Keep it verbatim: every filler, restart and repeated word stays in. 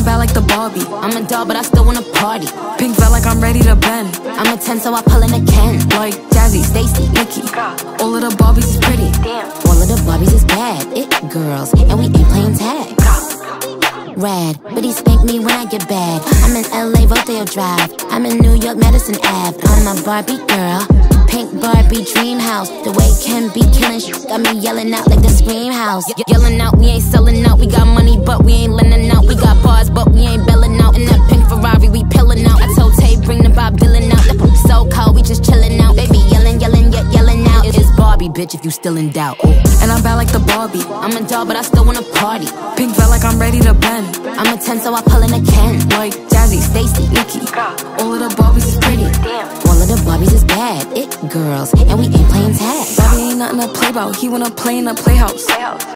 I'm bad like the Barbie. I'm a doll, but I still wanna party. Pink felt like I'm ready to bend. I'm a ten, so I pull in a Ken. Like Jazzy, Stacy, Nikki, all of the Barbies is pretty. damn, all of the Barbies is bad. It girls, and we ain't playing tag. Rad, but he spank me when I get bad. I'm in L A, Rodeo Drive. I'm in New York, Madison Ave. I'm a Barbie girl, pink Barbie dream house. The way Ken be killing shit got me yelling out like the Scream House. Ye yelling out, we ain't selling out. We got money, but we ain't lending out. We got bars, but we ain't belling out. In that pink Ferrari, we pillin' out. I told Tay, bring the Bob Dylan out. The poop so cold, we just chillin' out. Baby yelling, yelling, yet yelling out. It's Barbie, bitch, if you still in doubt. Ooh. And I'm bad like the Barbie. I'm a doll, but I still wanna party. Pink felt like I'm ready to bend. I'm a ten, so I pull in a Ken. Like Jazzy, Stacy, Nikki, all of the Barbies is pretty. damn, all of the Barbies is bad. It girls, and we ain't playing tag. Bobby ain't nothing to play about. He wanna play in the playhouse.